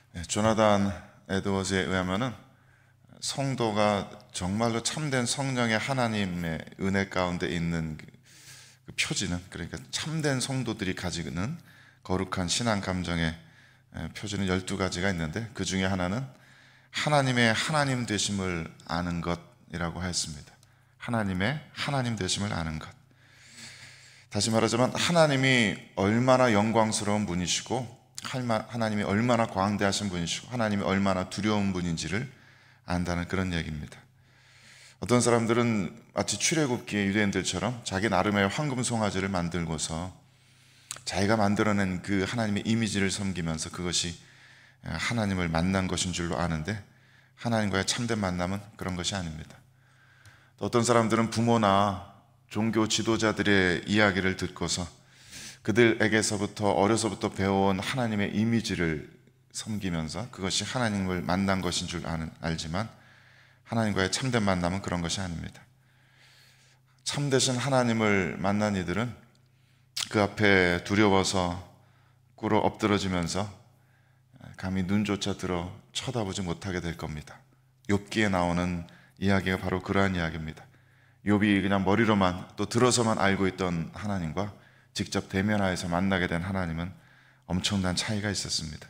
조나단 에드워즈에 의하면은 성도가 정말로 참된 성령의 하나님의 은혜 가운데 있는 그 표지는, 그러니까 참된 성도들이 가지는 거룩한 신앙 감정의 표지는 12가지가 있는데, 그 중에 하나는 하나님의 하나님 되심을 아는 것이라고 하였습니다. 하나님의 하나님 되심을 아는 것. 다시 말하자면 하나님이 얼마나 영광스러운 분이시고, 하나님이 얼마나 광대하신 분이시고, 하나님이 얼마나 두려운 분인지를 안다는 그런 얘기입니다. 어떤 사람들은 마치 출애굽기의 유대인들처럼 자기 나름의 황금 송아지를 만들고서 자기가 만들어낸 그 하나님의 이미지를 섬기면서 그것이 하나님을 만난 것인 줄로 아는데, 하나님과의 참된 만남은 그런 것이 아닙니다. 또 어떤 사람들은 부모나 종교 지도자들의 이야기를 듣고서 그들에게서부터 어려서부터 배워온 하나님의 이미지를 섬기면서 그것이 하나님을 만난 것인 줄 알지만, 하나님과의 참된 만남은 그런 것이 아닙니다. 참되신 하나님을 만난 이들은 그 앞에 두려워서 꿇어 엎드러지면서 감히 눈조차 들어 쳐다보지 못하게 될 겁니다. 욥기에 나오는 이야기가 바로 그러한 이야기입니다. 욥이 그냥 머리로만 또 들어서만 알고 있던 하나님과 직접 대면하여서 만나게 된 하나님은 엄청난 차이가 있었습니다.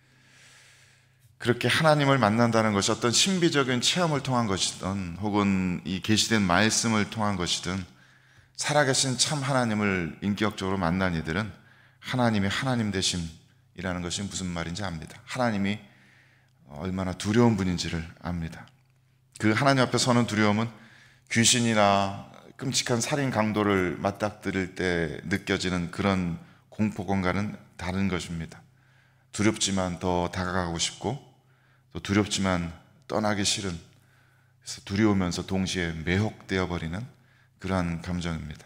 그렇게 하나님을 만난다는 것이 어떤 신비적인 체험을 통한 것이든 혹은 이 계시된 말씀을 통한 것이든, 살아계신 참 하나님을 인격적으로 만난 이들은 하나님이 하나님 되심이라는 것이 무슨 말인지 압니다. 하나님이 얼마나 두려운 분인지를 압니다. 그 하나님 앞에 서는 두려움은 귀신이나 끔찍한 살인 강도를 맞닥뜨릴 때 느껴지는 그런 공포감과는 다른 것입니다. 두렵지만 더 다가가고 싶고, 또 두렵지만 떠나기 싫은, 그래서 두려우면서 동시에 매혹되어 버리는 그러한 감정입니다.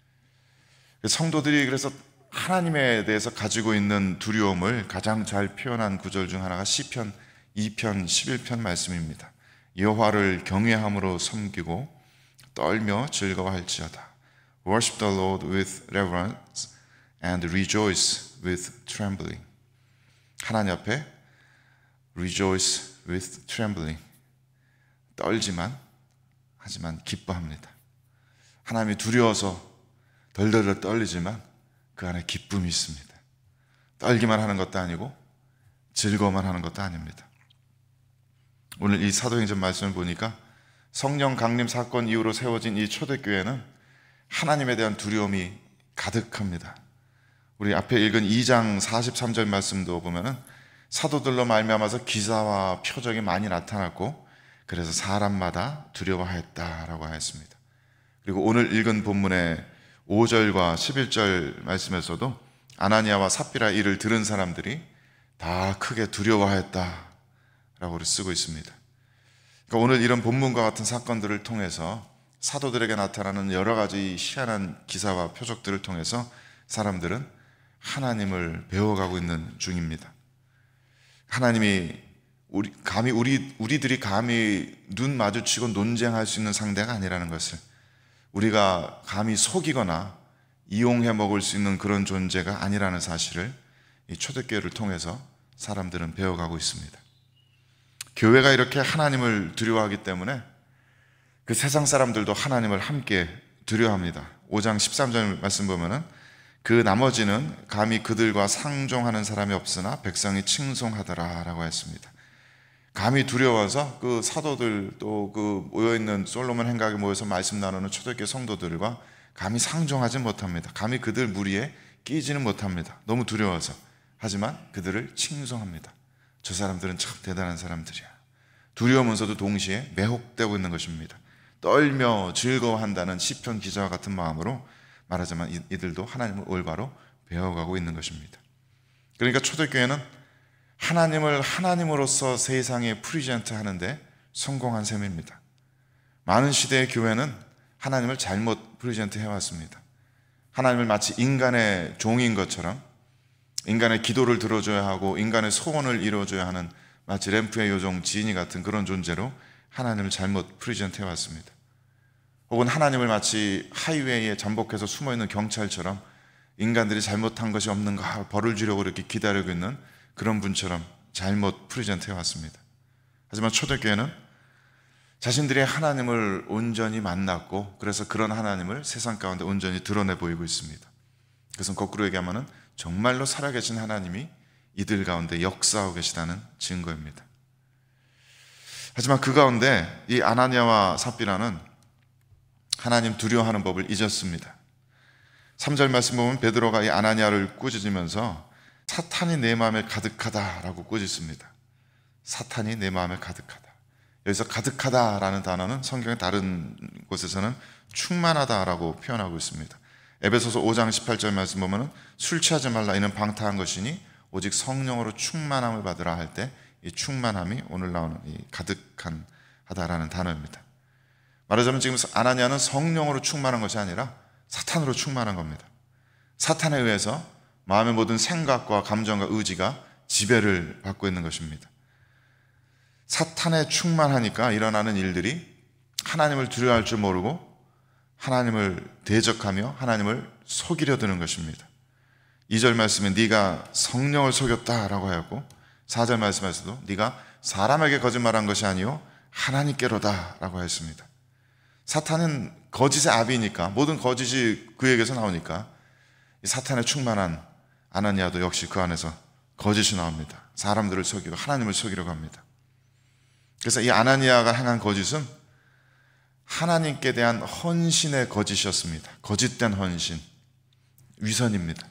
성도들이 그래서 하나님에 대해서 가지고 있는 두려움을 가장 잘 표현한 구절 중 하나가 시편 2편 11편 말씀입니다. 여호와를 경외함으로 섬기고 떨며 즐거워할지어다. Worship the Lord with reverence and rejoice with trembling. 하나님 앞에 rejoice with trembling, 떨지만 하지만 기뻐합니다. 하나님이 두려워서 덜덜덜 떨리지만 그 안에 기쁨이 있습니다. 떨기만 하는 것도 아니고 즐거워만 하는 것도 아닙니다. 오늘 이 사도행전 말씀을 보니까 성령 강림 사건 이후로 세워진 이 초대교회는 하나님에 대한 두려움이 가득합니다. 우리 앞에 읽은 2장 43절 말씀도 보면은 사도들로 말미암아서 기사와 표적이 많이 나타났고, 그래서 사람마다 두려워하였다라고 하였습니다. 그리고 오늘 읽은 본문의 5절과 11절 말씀에서도 아나니아와 삽비라 이를 들은 사람들이 다 크게 두려워하였다라고 쓰고 있습니다. 그러니까 오늘 이런 본문과 같은 사건들을 통해서 사도들에게 나타나는 여러 가지 희한한 기사와 표적들을 통해서 사람들은 하나님을 배워가고 있는 중입니다. 하나님이 우리들이 감히 눈 마주치고 논쟁할 수 있는 상대가 아니라는 것을, 우리가 감히 속이거나 이용해 먹을 수 있는 그런 존재가 아니라는 사실을 이 초대교회를 통해서 사람들은 배워가고 있습니다. 교회가 이렇게 하나님을 두려워하기 때문에 그 세상 사람들도 하나님을 함께 두려워합니다. 5장 13절 말씀 보면은 그 나머지는 감히 그들과 상종하는 사람이 없으나 백성이 칭송하더라 라고 했습니다. 감히 두려워서 그 사도들 또 그 모여있는 솔로몬 행각에 모여서 말씀 나누는 초대교회 성도들과 감히 상종하지 못합니다. 감히 그들 무리에 끼지는 못합니다. 너무 두려워서. 하지만 그들을 칭송합니다. 저 사람들은 참 대단한 사람들이야. 두려우면서도 동시에 매혹되고 있는 것입니다. 떨며 즐거워한다는 시편 기자와 같은 마음으로 말하자면 이들도 하나님을 올바로 배워가고 있는 것입니다. 그러니까 초대교회는 하나님을 하나님으로서 세상에 프리젠트 하는데 성공한 셈입니다. 많은 시대의 교회는 하나님을 잘못 프리젠트 해왔습니다. 하나님을 마치 인간의 종인 것처럼, 인간의 기도를 들어줘야 하고 인간의 소원을 이루어줘야 하는 마치 램프의 요정 지니 같은 그런 존재로 하나님을 잘못 프리젠트 해왔습니다. 혹은 하나님을 마치 하이웨이에 잠복해서 숨어있는 경찰처럼 인간들이 잘못한 것이 없는가 벌을 주려고 이렇게 기다리고 있는 그런 분처럼 잘못 프레젠트해 왔습니다. 하지만 초대교회는 자신들이 하나님을 온전히 만났고 그래서 그런 하나님을 세상 가운데 온전히 드러내 보이고 있습니다. 그것은 거꾸로 얘기하면 정말로 살아계신 하나님이 이들 가운데 역사하고 계시다는 증거입니다. 하지만 그 가운데 이 아나니아와 삽비라는 하나님 두려워하는 법을 잊었습니다. 3절 말씀 보면 베드로가 이 아나니아를 꾸짖으면서 사탄이 내 마음에 가득하다라고 꾸짖습니다. 사탄이 내 마음에 가득하다. 여기서 가득하다라는 단어는 성경의 다른 곳에서는 충만하다라고 표현하고 있습니다. 에베소서 5장 18절 말씀 보면 술 취하지 말라 이는 방탕한 것이니 오직 성령으로 충만함을 받으라 할 때 이 충만함이 오늘 나오는 이 가득한 하다라는 단어입니다. 말하자면 지금 아나니아는 성령으로 충만한 것이 아니라 사탄으로 충만한 겁니다. 사탄에 의해서 마음의 모든 생각과 감정과 의지가 지배를 받고 있는 것입니다. 사탄에 충만하니까 일어나는 일들이 하나님을 두려워할 줄 모르고 하나님을 대적하며 하나님을 속이려 드는 것입니다. 2절 말씀에 네가 성령을 속였다라고 하였고 4절 말씀에서도 네가 사람에게 거짓말한 것이 아니요 하나님께로다 라고 하였습니다. 사탄은 거짓의 아비니까 모든 거짓이 그에게서 나오니까 이 사탄에 충만한 아나니아도 역시 그 안에서 거짓이 나옵니다. 사람들을 속이고 하나님을 속이려고 합니다. 그래서 이 아나니아가 행한 거짓은 하나님께 대한 헌신의 거짓이었습니다. 거짓된 헌신, 위선입니다.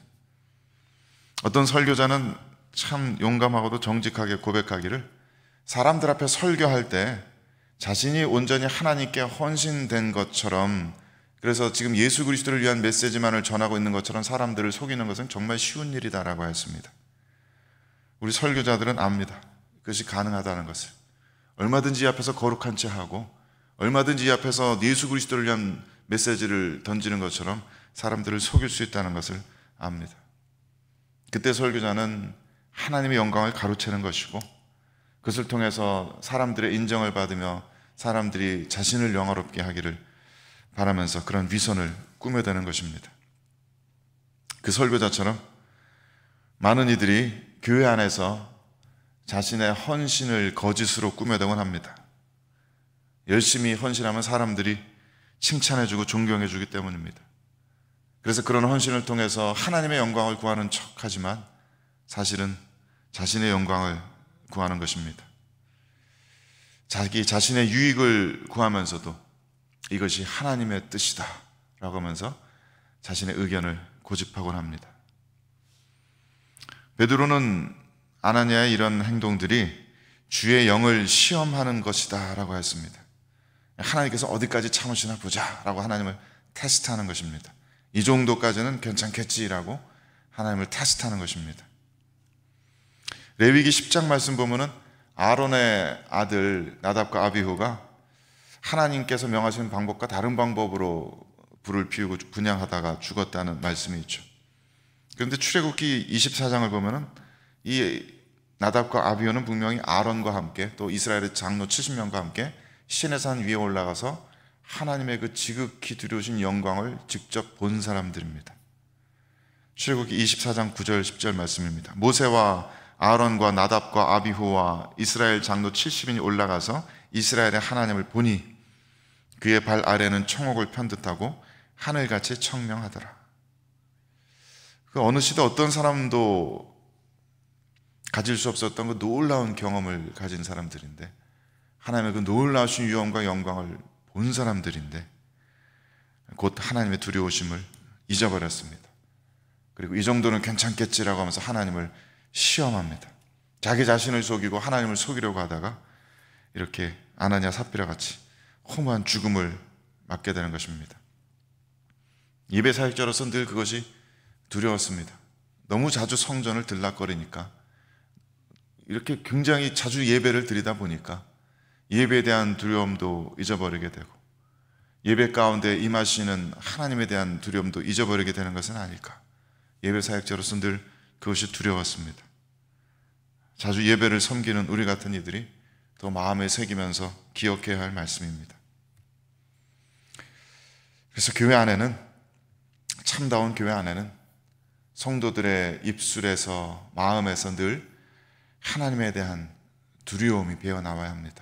어떤 설교자는 참 용감하고도 정직하게 고백하기를 사람들 앞에 설교할 때 자신이 온전히 하나님께 헌신된 것처럼 그래서 지금 예수 그리스도를 위한 메시지만을 전하고 있는 것처럼 사람들을 속이는 것은 정말 쉬운 일이다라고 했습니다. 우리 설교자들은 압니다. 그것이 가능하다는 것을. 얼마든지 이 앞에서 거룩한 채 하고 얼마든지 이 앞에서 예수 그리스도를 위한 메시지를 던지는 것처럼 사람들을 속일 수 있다는 것을 압니다. 그때 설교자는 하나님의 영광을 가로채는 것이고 그것을 통해서 사람들의 인정을 받으며 사람들이 자신을 영화롭게 하기를 바라면서 그런 위선을 꾸며대는 것입니다. 그 설교자처럼 많은 이들이 교회 안에서 자신의 헌신을 거짓으로 꾸며대곤 합니다. 열심히 헌신하면 사람들이 칭찬해주고 존경해주기 때문입니다. 그래서 그런 헌신을 통해서 하나님의 영광을 구하는 척하지만 사실은 자신의 영광을 구하는 것입니다. 자기 자신의 유익을 구하면서도 이것이 하나님의 뜻이다 라고 하면서 자신의 의견을 고집하곤 합니다. 베드로는 아나니아의 이런 행동들이 주의 영을 시험하는 것이다 라고 했습니다. 하나님께서 어디까지 참으시나 보자 라고 하나님을 테스트하는 것입니다. 이 정도까지는 괜찮겠지라고 하나님을 테스트하는 것입니다. 레위기 10장 말씀 보면은 아론의 아들 나답과 아비후가 하나님께서 명하신 방법과 다른 방법으로 불을 피우고 분향하다가 죽었다는 말씀이 있죠. 그런데 출애굽기 24장을 보면은 이 나답과 아비후는 분명히 아론과 함께 또 이스라엘의 장로 70명과 함께 시내산 위에 올라가서 하나님의 그 지극히 두려우신 영광을 직접 본 사람들입니다. 출애굽기 24장 9절 10절 말씀입니다. 모세와 아론과 나답과 아비후와 이스라엘 장로 70인이 올라가서 이스라엘의 하나님을 보니 그의 발 아래는 청옥을 편듯하고 하늘같이 청명하더라. 그 어느 시대 어떤 사람도 가질 수 없었던 그 놀라운 경험을 가진 사람들인데 하나님의 그 놀라우신 위엄과 영광을 본 사람들인데 곧 하나님의 두려우심을 잊어버렸습니다. 그리고 이 정도는 괜찮겠지라고 하면서 하나님을 시험합니다. 자기 자신을 속이고 하나님을 속이려고 하다가 이렇게 아나니아 삽비라 같이 험한 죽음을 맞게 되는 것입니다. 예배 사역자로서 늘 그것이 두려웠습니다. 너무 자주 성전을 들락거리니까 이렇게 굉장히 자주 예배를 드리다 보니까 예배에 대한 두려움도 잊어버리게 되고 예배 가운데 임하시는 하나님에 대한 두려움도 잊어버리게 되는 것은 아닐까. 예배 사역자로서 늘 그것이 두려웠습니다. 자주 예배를 섬기는 우리 같은 이들이 더 마음에 새기면서 기억해야 할 말씀입니다. 그래서 교회 안에는 참다운 교회 안에는 성도들의 입술에서 마음에서 늘 하나님에 대한 두려움이 배어 나와야 합니다.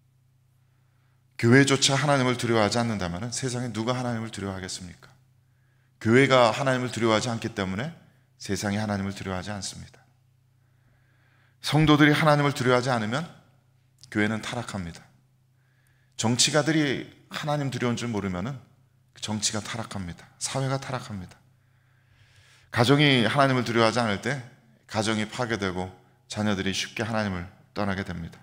교회조차 하나님을 두려워하지 않는다면 세상에 누가 하나님을 두려워하겠습니까? 교회가 하나님을 두려워하지 않기 때문에 세상이 하나님을 두려워하지 않습니다. 성도들이 하나님을 두려워하지 않으면 교회는 타락합니다. 정치가들이 하나님 두려운 줄 모르면 정치가 타락합니다. 사회가 타락합니다. 가정이 하나님을 두려워하지 않을 때 가정이 파괴되고 자녀들이 쉽게 하나님을 떠나게 됩니다.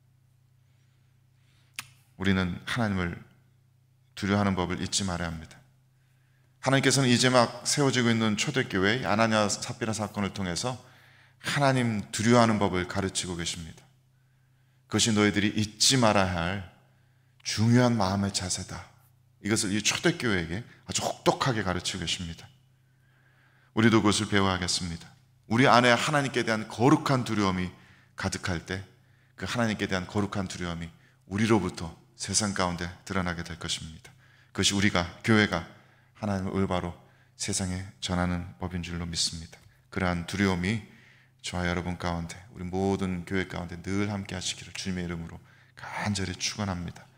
우리는 하나님을 두려워하는 법을 잊지 말아야 합니다. 하나님께서는 이제 막 세워지고 있는 초대교회 아나니아 삽비라 사건을 통해서 하나님 두려워하는 법을 가르치고 계십니다. 그것이 너희들이 잊지 말아야 할 중요한 마음의 자세다. 이것을 이 초대교회에게 아주 혹독하게 가르치고 계십니다. 우리도 그것을 배워야 하겠습니다. 우리 안에 하나님께 대한 거룩한 두려움이 가득할 때 그 하나님께 대한 거룩한 두려움이 우리로부터 세상 가운데 드러나게 될 것입니다. 그것이 우리가, 교회가 하나님을 올바로 세상에 전하는 법인 줄로 믿습니다. 그러한 두려움이 저와 여러분 가운데, 우리 모든 교회 가운데 늘 함께 하시기를 주님의 이름으로 간절히 축원합니다.